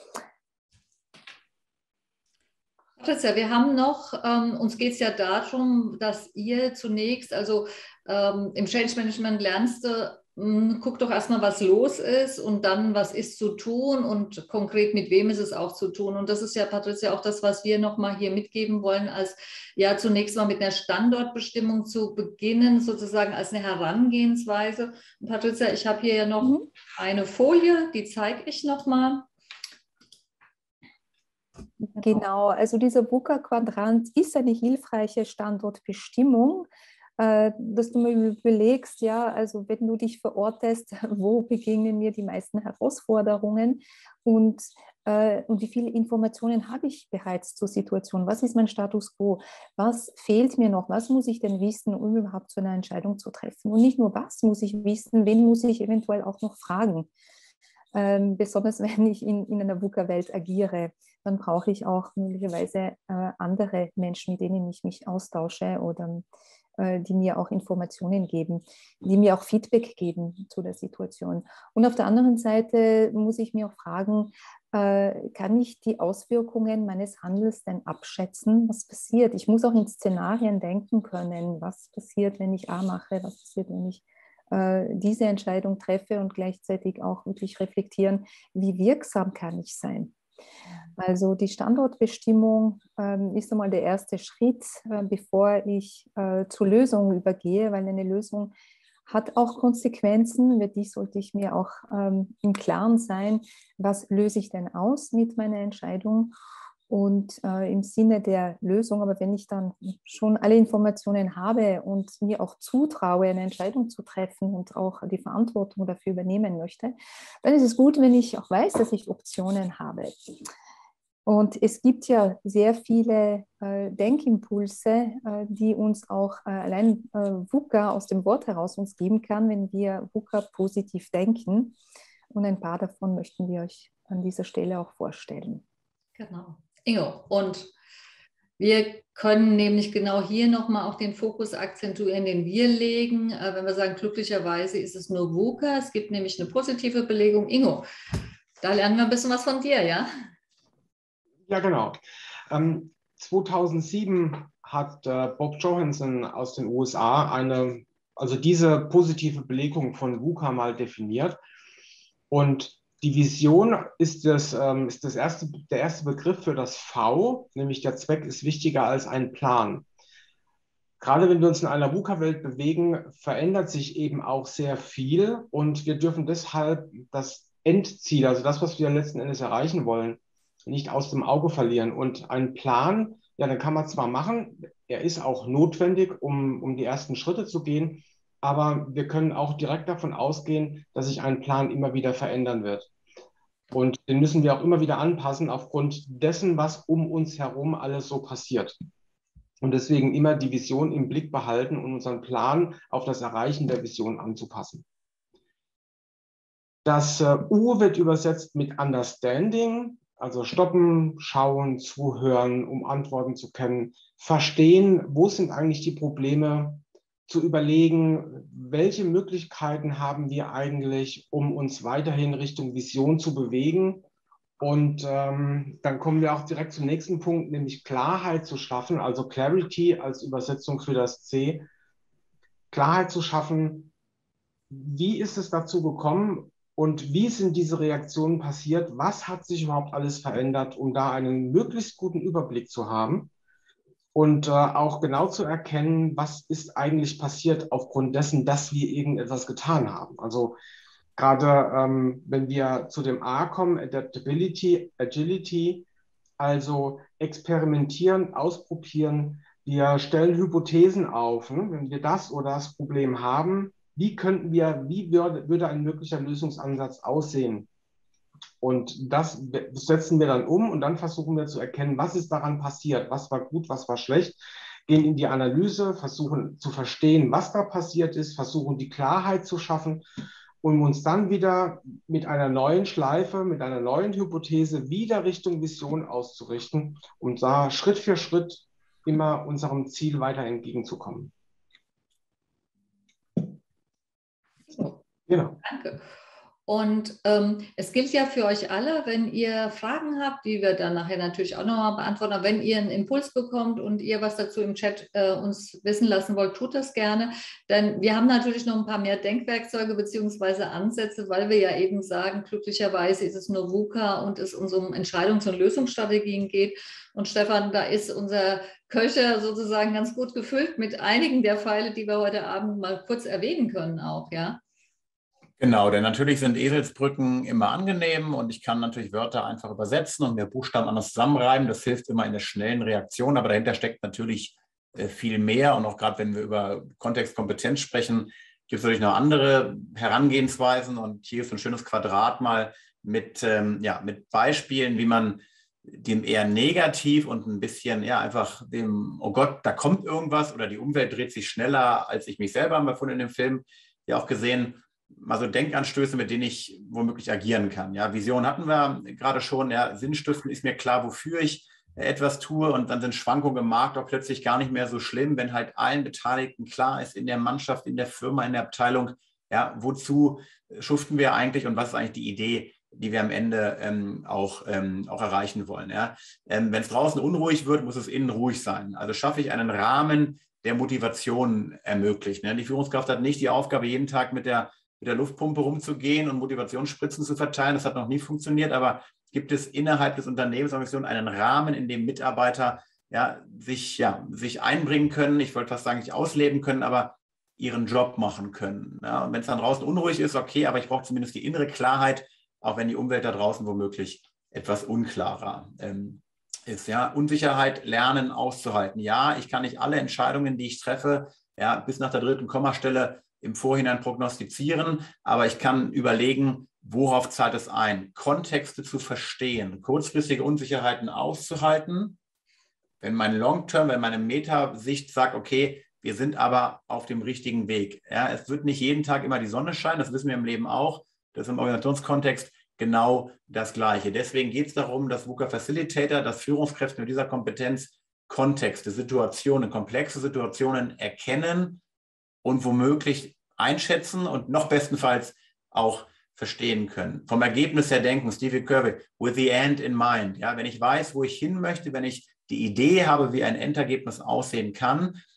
Patricia, wir haben noch, uns geht es ja darum, dass ihr zunächst, also im Change Management lernst du, guck doch erstmal, was los ist und dann, was ist zu tun und konkret mit wem ist es auch zu tun. Und das ist ja, Patricia, auch das, was wir nochmal hier mitgeben wollen, als ja zunächst mal mit einer Standortbestimmung zu beginnen, sozusagen als eine Herangehensweise. Und Patricia, ich habe hier ja noch eine Folie, die zeige ich nochmal. Genau, also dieser VUCA-Quadrant ist eine hilfreiche Standortbestimmung, dass du mal überlegst, ja, also wenn du dich verortest, wo begegnen mir die meisten Herausforderungen und wie viele Informationen habe ich bereits zur Situation? Was ist mein Status quo? Was fehlt mir noch? Was muss ich denn wissen, um überhaupt zu einer Entscheidung zu treffen? Und nicht nur was muss ich wissen, wen muss ich eventuell auch noch fragen? Besonders wenn ich in einer VUCA-Welt agiere, dann brauche ich auch möglicherweise andere Menschen, mit denen ich mich austausche oder die mir auch Informationen geben, die mir auch Feedback geben zu der Situation. Und auf der anderen Seite muss ich mir auch fragen, kann ich die Auswirkungen meines Handels denn abschätzen? Was passiert? Ich muss auch in Szenarien denken können. Was passiert, wenn ich A mache? Was passiert, wenn ich diese Entscheidung treffe und gleichzeitig auch wirklich reflektieren, wie wirksam kann ich sein. Also die Standortbestimmung ist einmal der erste Schritt, bevor ich zur Lösung übergehe, weil eine Lösung hat auch Konsequenzen, über die sollte ich mir auch im Klaren sein, was löse ich denn aus mit meiner Entscheidung und im Sinne der Lösung, aber wenn ich dann schon alle Informationen habe und mir auch zutraue, eine Entscheidung zu treffen und auch die Verantwortung dafür übernehmen möchte, dann ist es gut, wenn ich auch weiß, dass ich Optionen habe. Und es gibt ja sehr viele Denkimpulse, die uns auch allein VUCA aus dem Wort heraus uns geben kann, wenn wir VUCA positiv denken. Und ein paar davon möchten wir euch an dieser Stelle auch vorstellen. Genau. Ingo, und wir können nämlich genau hier nochmal auch den Fokus akzentuieren, den wir legen. Wenn wir sagen, glücklicherweise ist es nur VUCA, es gibt nämlich eine positive Belegung. Ingo, da lernen wir ein bisschen was von dir, ja? Ja, genau. 2007 hat Bob Johansson aus den USA eine also diese positive Belegung von VUCA mal definiert. Und die Vision ist der erste Begriff für das V, nämlich der Zweck ist wichtiger als ein Plan. Gerade wenn wir uns in einer VUCA-Welt bewegen, verändert sich eben auch sehr viel und wir dürfen deshalb das Endziel, also das, was wir letzten Endes erreichen wollen, nicht aus dem Auge verlieren. Und ein Plan, ja, den kann man zwar machen, er ist auch notwendig, um die ersten Schritte zu gehen, aber wir können auch direkt davon ausgehen, dass sich ein Plan immer wieder verändern wird. Und den müssen wir auch immer wieder anpassen aufgrund dessen, was um uns herum alles so passiert. Und deswegen immer die Vision im Blick behalten und unseren Plan auf das Erreichen der Vision anzupassen. Das U wird übersetzt mit Understanding, also stoppen, schauen, zuhören, um Antworten zu kennen, verstehen, wo sind eigentlich die Probleme, zu überlegen, welche Möglichkeiten haben wir eigentlich, um uns weiterhin Richtung Vision zu bewegen. Und dann kommen wir auch direkt zum nächsten Punkt, nämlich Klarheit zu schaffen, also Clarity als Übersetzung für das C. Klarheit zu schaffen, wie ist es dazu gekommen und wie sind diese Reaktionen passiert? Was hat sich überhaupt alles verändert, um da einen möglichst guten Überblick zu haben? Und auch genau zu erkennen, was ist eigentlich passiert aufgrund dessen, dass wir irgendetwas getan haben. Also gerade wenn wir zu dem A kommen, Adaptability, Agility, also experimentieren, ausprobieren. Wir stellen Hypothesen auf. Ne? Wenn wir das oder das Problem haben, wie würde ein möglicher Lösungsansatz aussehen? Und das setzen wir dann um und dann versuchen wir zu erkennen, was ist daran passiert, was war gut, was war schlecht, gehen in die Analyse, versuchen zu verstehen, was da passiert ist, versuchen die Klarheit zu schaffen, um uns dann wieder mit einer neuen Schleife, mit einer neuen Hypothese wieder Richtung Vision auszurichten, um da Schritt für Schritt immer unserem Ziel weiter entgegenzukommen. So. Genau. Danke. Und es gilt ja für euch alle, wenn ihr Fragen habt, die wir dann nachher natürlich auch nochmal beantworten, aber wenn ihr einen Impuls bekommt und ihr was dazu im Chat uns wissen lassen wollt, tut das gerne. Denn wir haben natürlich noch ein paar mehr Denkwerkzeuge bzw. Ansätze, weil wir ja eben sagen, glücklicherweise ist es nur VUCA und es uns um Entscheidungs- und Lösungsstrategien geht. Und Stefan, da ist unser Köcher sozusagen ganz gut gefüllt mit einigen der Pfeile, die wir heute Abend mal kurz erwähnen können auch, ja. Genau, denn natürlich sind Eselsbrücken immer angenehm und ich kann natürlich Wörter einfach übersetzen und mir Buchstaben anders zusammenreiben. Das hilft immer in der schnellen Reaktion, aber dahinter steckt natürlich viel mehr. Und auch gerade wenn wir über Kontextkompetenz sprechen, gibt es natürlich noch andere Herangehensweisen. Und hier ist ein schönes Quadrat mal mit Beispielen, wie man dem eher negativ und ein bisschen einfach dem, oh Gott, da kommt irgendwas oder die Umwelt dreht sich schneller, als ich mich selber, haben wir vorhin in dem Film ja auch gesehen, mal so Denkanstöße, mit denen ich womöglich agieren kann. Ja, Vision hatten wir gerade schon. Ja, Sinnstiften ist mir klar, wofür ich etwas tue und dann sind Schwankungen im Markt auch plötzlich gar nicht mehr so schlimm, wenn halt allen Beteiligten klar ist, in der Mannschaft, in der Firma, in der Abteilung, ja, wozu schuften wir eigentlich und was ist eigentlich die Idee, die wir am Ende auch erreichen wollen. Ja? Wenn es draußen unruhig wird, muss es innen ruhig sein. Also schaffe ich einen Rahmen, der Motivation ermöglicht. Ne? Die Führungskraft hat nicht die Aufgabe, jeden Tag mit der Luftpumpe rumzugehen und Motivationsspritzen zu verteilen. Das hat noch nie funktioniert, aber gibt es innerhalb des Unternehmens einen Rahmen, in dem Mitarbeiter sich einbringen können, ich wollte fast sagen, nicht ausleben können, aber ihren Job machen können. Ja? Und wenn es dann draußen unruhig ist, okay, aber ich brauche zumindest die innere Klarheit, auch wenn die Umwelt da draußen womöglich etwas unklarer ist. Ja? Unsicherheit lernen auszuhalten. Ja, ich kann nicht alle Entscheidungen, die ich treffe, bis nach der 3. Kommastelle im Vorhinein prognostizieren, aber ich kann überlegen, worauf zahlt es ein, Kontexte zu verstehen, kurzfristige Unsicherheiten auszuhalten, wenn mein Long-Term, wenn meine Metasicht sagt, okay, wir sind aber auf dem richtigen Weg. Ja, es wird nicht jeden Tag immer die Sonne scheinen, das wissen wir im Leben auch, das ist im Organisationskontext genau das Gleiche. Deswegen geht es darum, dass VUCA Facilitator, dass Führungskräfte mit dieser Kompetenz Kontexte, Situationen, komplexe Situationen erkennen und womöglich einschätzen und noch bestenfalls auch verstehen können. Vom Ergebnis her denken, Stephen Covey, with the end in mind. Ja, wenn ich weiß, wo ich hin möchte, wenn ich die Idee habe, wie ein Endergebnis aussehen kann,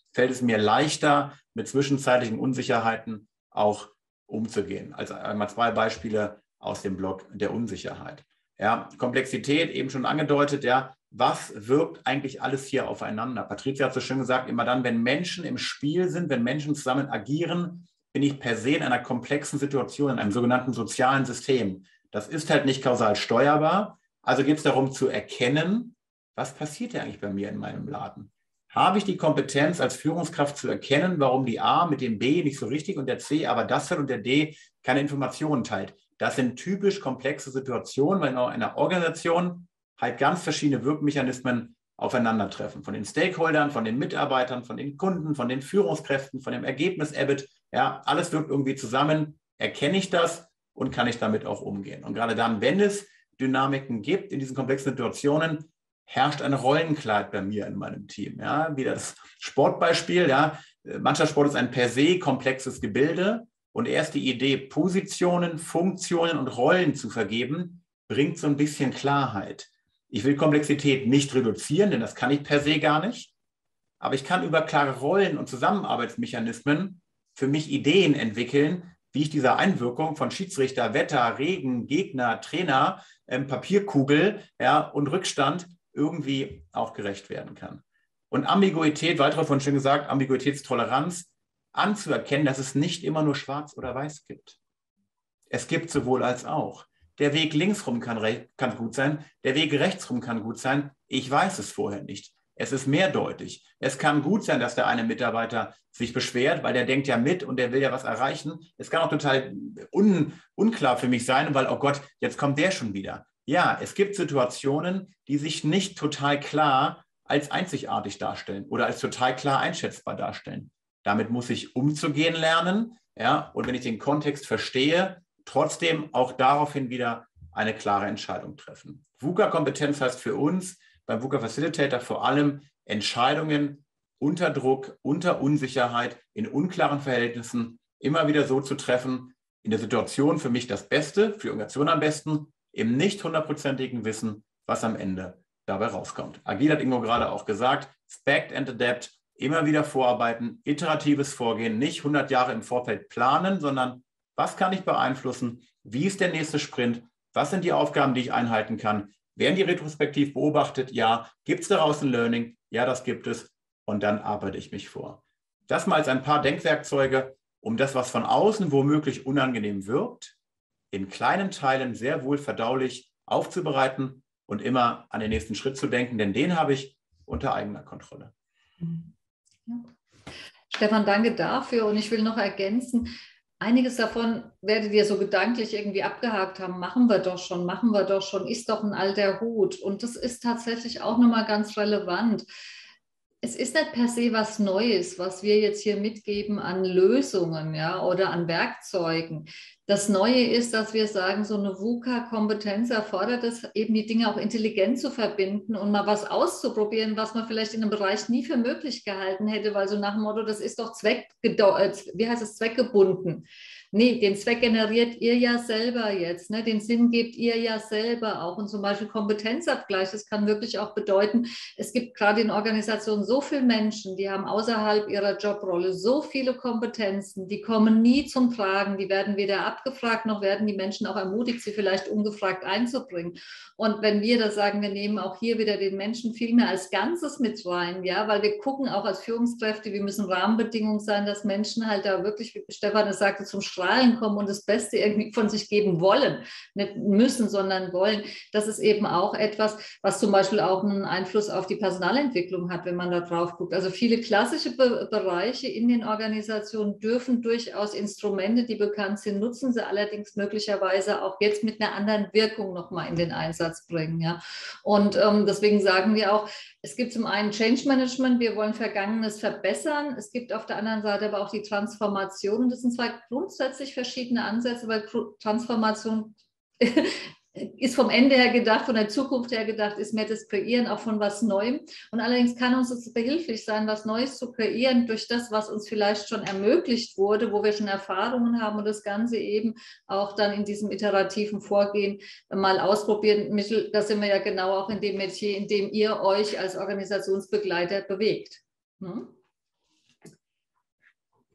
fällt es mir leichter, mit zwischenzeitlichen Unsicherheiten auch umzugehen. Also einmal 2 Beispiele aus dem Block der Unsicherheit. Ja, Komplexität, eben schon angedeutet, ja, was wirkt eigentlich alles hier aufeinander? Patricia hat so schön gesagt, immer dann, wenn Menschen im Spiel sind, wenn Menschen zusammen agieren, bin ich per se in einer komplexen Situation, in einem sogenannten sozialen System. Das ist halt nicht kausal steuerbar. Also geht es darum zu erkennen, was passiert ja eigentlich bei mir in meinem Laden? Habe ich die Kompetenz als Führungskraft zu erkennen, warum die A mit dem B nicht so richtig und der C aber das hat und der D keine Informationen teilt? Das sind typisch komplexe Situationen, weil in einer Organisation halt ganz verschiedene Wirkmechanismen aufeinandertreffen. Von den Stakeholdern, von den Mitarbeitern, von den Kunden, von den Führungskräften, von dem Ergebnis-EBIT. Ja, alles wirkt irgendwie zusammen. Erkenne ich das und kann ich damit auch umgehen? Und gerade dann, wenn es Dynamiken gibt in diesen komplexen Situationen, herrscht ein Rollenkleid bei mir in meinem Team. Ja, wieder das Sportbeispiel. Ja, Mannschaftssport ist ein per se komplexes Gebilde und erst die Idee, Positionen, Funktionen und Rollen zu vergeben, bringt so ein bisschen Klarheit. Ich will Komplexität nicht reduzieren, denn das kann ich per se gar nicht. Aber ich kann über klare Rollen und Zusammenarbeitsmechanismen für mich Ideen entwickeln, wie ich dieser Einwirkung von Schiedsrichter, Wetter, Regen, Gegner, Trainer, Papierkugel, ja, und Rückstand irgendwie auch gerecht werden kann. Und Ambiguität, Walter von schön gesagt, Ambiguitätstoleranz, anzuerkennen, dass es nicht immer nur schwarz oder weiß gibt. Es gibt sowohl als auch. Der Weg linksrum kann gut sein, der Weg rechtsrum kann gut sein. Ich weiß es vorher nicht. Es ist mehrdeutig. Es kann gut sein, dass der eine Mitarbeiter sich beschwert, weil der denkt ja mit und der will ja was erreichen. Es kann auch total unklar für mich sein, weil, oh Gott, jetzt kommt der schon wieder. Ja, es gibt Situationen, die sich nicht total klar als einzigartig darstellen oder als total klar einschätzbar darstellen. Damit muss ich umzugehen lernen. Ja, und wenn ich den Kontext verstehe, trotzdem auch daraufhin wieder eine klare Entscheidung treffen. VUCA-Kompetenz heißt für uns beim VUCA Facilitator vor allem Entscheidungen unter Druck, unter Unsicherheit, in unklaren Verhältnissen immer wieder so zu treffen, in der Situation für mich das Beste, für die Organisation am besten, im nicht 100%igen Wissen, was am Ende dabei rauskommt. Agil hat Ingo gerade auch gesagt, Expect and Adapt, immer wieder vorarbeiten, iteratives Vorgehen, nicht 100 Jahre im Vorfeld planen, sondern was kann ich beeinflussen, wie ist der nächste Sprint, was sind die Aufgaben, die ich einhalten kann, werden die retrospektiv beobachtet, ja, gibt es daraus ein Learning, ja, das gibt es und dann arbeite ich mich vor. Das mal als ein paar Denkwerkzeuge, um das, was von außen womöglich unangenehm wirkt, in kleinen Teilen sehr wohl verdaulich aufzubereiten und immer an den nächsten Schritt zu denken, denn den habe ich unter eigener Kontrolle. Ja. Stefan, danke dafür und ich will noch ergänzen, einiges davon werdet ihr so gedanklich irgendwie abgehakt haben, machen wir doch schon, ist doch ein alter Hut und das ist tatsächlich auch nochmal ganz relevant. Es ist nicht per se was Neues, was wir jetzt hier mitgeben an Lösungen, ja, oder an Werkzeugen. Das Neue ist, dass wir sagen, so eine VUCA-Kompetenz erfordert es, eben die Dinge auch intelligent zu verbinden und mal was auszuprobieren, was man vielleicht in einem Bereich nie für möglich gehalten hätte, weil so nach dem Motto, das ist doch zweckgebunden. Nee, den Zweck generiert ihr ja selber jetzt, ne? Den Sinn gebt ihr ja selber auch. Und zum Beispiel Kompetenzabgleich, das kann wirklich auch bedeuten, es gibt gerade in Organisationen so viele Menschen, die haben außerhalb ihrer Jobrolle so viele Kompetenzen, die kommen nie zum Tragen, die werden weder abgefragt, noch werden die Menschen auch ermutigt, sie vielleicht ungefragt einzubringen. Und wenn wir das sagen, wir nehmen auch hier wieder den Menschen viel mehr als Ganzes mit rein, ja, weil wir gucken auch als Führungskräfte, wie müssen Rahmenbedingungen sein, dass Menschen halt da wirklich, wie Stefan es sagte, zum Strahlen kommen und das Beste irgendwie von sich geben wollen. Nicht müssen, sondern wollen. Das ist eben auch etwas, was zum Beispiel auch einen Einfluss auf die Personalentwicklung hat, wenn man da drauf guckt. Also viele klassische Bereiche in den Organisationen dürfen durchaus Instrumente, die bekannt sind, nutzen sie allerdings möglicherweise auch jetzt mit einer anderen Wirkung nochmal in den Einsatz bringen. Ja. Und deswegen sagen wir auch, es gibt zum einen Change Management, wir wollen Vergangenes verbessern. Es gibt auf der anderen Seite aber auch die Transformation. Und das sind zwei grundsätzlich verschiedene Ansätze, weil Transformation ist vom Ende her gedacht, von der Zukunft her gedacht, ist mehr das Kreieren auch von was Neuem. Und allerdings kann uns es behilflich sein, was Neues zu kreieren durch das, was uns vielleicht schon ermöglicht wurde, wo wir schon Erfahrungen haben und das Ganze eben auch dann in diesem iterativen Vorgehen mal ausprobieren. Da sind wir ja genau auch in dem Metier, in dem ihr euch als Organisationsbegleiter bewegt. Hm?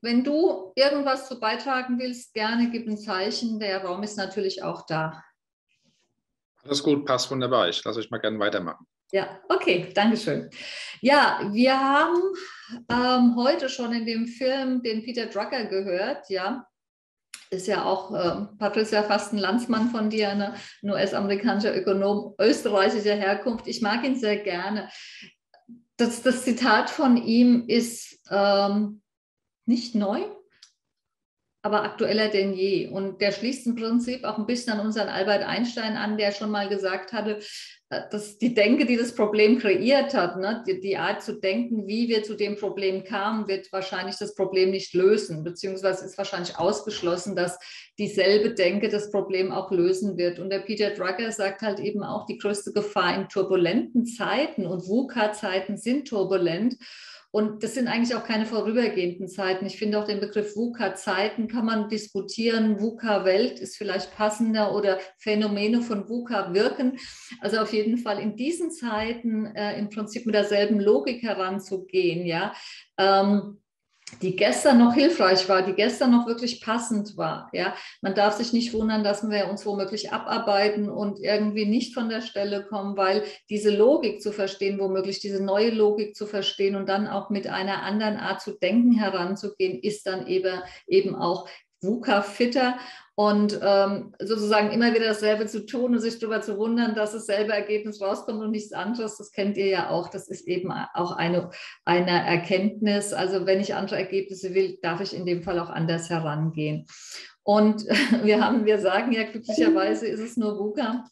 wenn du irgendwas zu beitragen willst, gerne gib ein Zeichen. Der Raum ist natürlich auch da. Alles gut, passt wunderbar. Ich lasse euch mal gerne weitermachen. Ja, okay, danke schön. Ja, wir haben heute schon in dem Film den Peter Drucker gehört, ja. Ist ja auch, Patricia, fast ein Landsmann von dir, ein US-amerikanischer Ökonom österreichischer Herkunft. Ich mag ihn sehr gerne. Das Zitat von ihm ist nicht neu, aber aktueller denn je. Und der schließt im Prinzip auch ein bisschen an unseren Albert Einstein an, der schon mal gesagt hatte, dass die Denke, die das Problem kreiert hat, ne, die Art zu denken, wie wir zu dem Problem kamen, wird wahrscheinlich das Problem nicht lösen, beziehungsweise ist wahrscheinlich ausgeschlossen, dass dieselbe Denke das Problem auch lösen wird. Und der Peter Drucker sagt halt eben auch, die größte Gefahr in turbulenten Zeiten, und VUCA-Zeiten sind turbulent, und das sind eigentlich auch keine vorübergehenden Zeiten. Ich finde auch den Begriff VUCA-Zeiten kann man diskutieren. VUCA-Welt ist vielleicht passender, oder Phänomene von VUCA wirken. Also auf jeden Fall in diesen Zeiten im Prinzip mit derselben Logik heranzugehen, ja. Die gestern noch hilfreich war, die gestern noch wirklich passend war. Ja? Man darf sich nicht wundern, dass wir uns womöglich abarbeiten und irgendwie nicht von der Stelle kommen, weil diese Logik zu verstehen, womöglich diese neue Logik zu verstehen und dann auch mit einer anderen Art zu denken heranzugehen, ist dann eben auch VUCA-fitter. Und sozusagen immer wieder dasselbe zu tun und sich darüber zu wundern, dass dasselbe Ergebnis rauskommt und nichts anderes, das kennt ihr ja auch. Das ist eben auch eine Erkenntnis. Also wenn ich andere Ergebnisse will, darf ich in dem Fall auch anders herangehen. Und wir sagen ja, glücklicherweise ist es nur VUCA.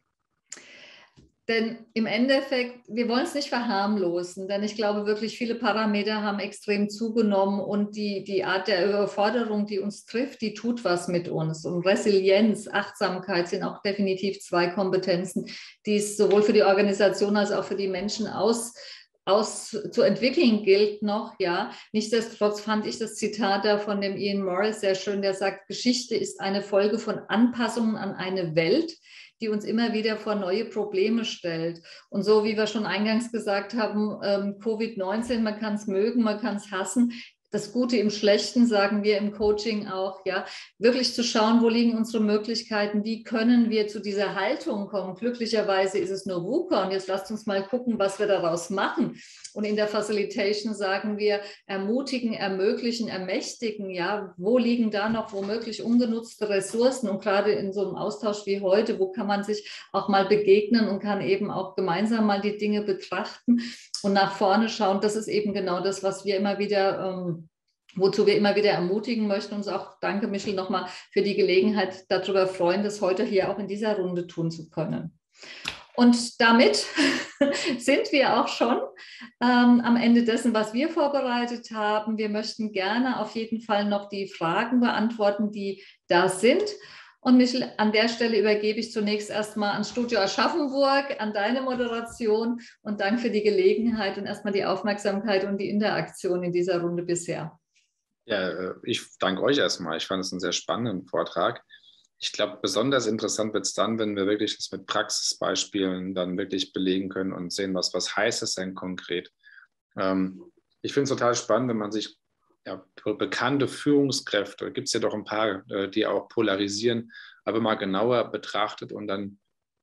Denn im Endeffekt, wir wollen es nicht verharmlosen, denn ich glaube wirklich, viele Parameter haben extrem zugenommen, und die Art der Überforderung, die uns trifft, die tut was mit uns. Und Resilienz, Achtsamkeit sind auch definitiv zwei Kompetenzen, die es sowohl für die Organisation als auch für die Menschen zu entwickeln gilt noch, ja. Nichtsdestotrotz fand ich das Zitat da von dem Ian Morris sehr schön, der sagt, Geschichte ist eine Folge von Anpassungen an eine Welt, die uns immer wieder vor neue Probleme stellt. Und so wie wir schon eingangs gesagt haben, Covid-19, man kann es mögen, man kann es hassen. Das Gute im Schlechten, sagen wir im Coaching auch, ja, wirklich zu schauen, wo liegen unsere Möglichkeiten, wie können wir zu dieser Haltung kommen. Glücklicherweise ist es nur VUCA, und jetzt lasst uns mal gucken, was wir daraus machen. Und in der Facilitation sagen wir, ermutigen, ermöglichen, ermächtigen, ja, wo liegen da noch womöglich ungenutzte Ressourcen, und gerade in so einem Austausch wie heute, wo kann man sich auch mal begegnen und kann eben auch gemeinsam mal die Dinge betrachten und nach vorne schauen. Das ist eben genau das, was wir immer wieder, wozu wir immer wieder ermutigen möchten. Uns auch, danke Michel, nochmal für die Gelegenheit, darüber freuen, das heute hier auch in dieser Runde tun zu können. Und damit sind wir auch schon am Ende dessen, was wir vorbereitet haben. Wir möchten gerne auf jeden Fall noch die Fragen beantworten, die da sind. Und Michel, an der Stelle übergebe ich zunächst erstmal ans Studio Aschaffenburg, an deine Moderation, und danke für die Gelegenheit und erstmal die Aufmerksamkeit und die Interaktion in dieser Runde bisher. Ja, ich danke euch erstmal. Ich fand es einen sehr spannenden Vortrag. Ich glaube, besonders interessant wird es dann, wenn wir wirklich das mit Praxisbeispielen dann wirklich belegen können und sehen, was heißt es denn konkret. Ich finde es total spannend, wenn man sich bekannte Führungskräfte, gibt es ja doch ein paar, die auch polarisieren, aber mal genauer betrachtet und dann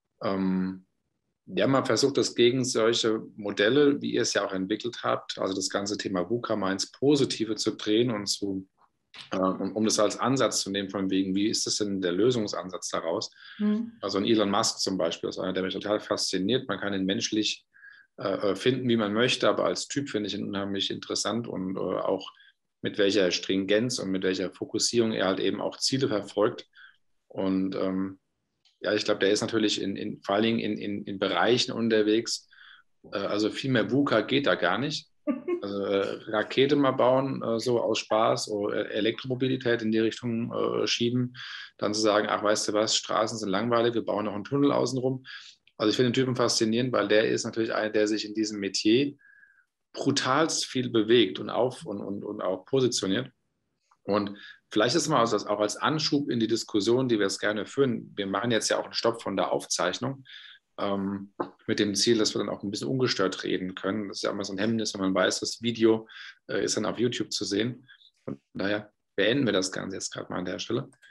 man versucht, das gegen solche Modelle, wie ihr es ja auch entwickelt habt, also das ganze Thema VUCA mal ins Positive zu drehen und um das als Ansatz zu nehmen, von wegen, wie ist das denn der Lösungsansatz daraus? Also ein Elon Musk zum Beispiel ist einer, der mich total fasziniert. Man kann ihn menschlich finden, wie man möchte, aber als Typ finde ich ihn unheimlich interessant, und auch mit welcher Stringenz und mit welcher Fokussierung er halt eben auch Ziele verfolgt. Und ich glaube, der ist natürlich vor allen Dingen in Bereichen unterwegs, also viel mehr VUCA geht da gar nicht. Also Rakete mal bauen, so aus Spaß, oder Elektromobilität in die Richtung schieben, dann zu sagen, ach, weißt du was, Straßen sind langweilig, wir bauen noch einen Tunnel außenrum. Also ich finde den Typen faszinierend, weil der ist natürlich einer, der sich in diesem Metier brutalst viel bewegt und auch positioniert. Und vielleicht ist es mal auch als Anschub in die Diskussion, die wir jetzt gerne führen. Wir machen jetzt ja auch einen Stopp von der Aufzeichnung mit dem Ziel, dass wir dann auch ein bisschen ungestört reden können. Das ist ja immer so ein Hemmnis, wenn man weiß, das Video ist dann auf YouTube zu sehen. Von daher beenden wir das Ganze jetzt gerade mal an der Stelle.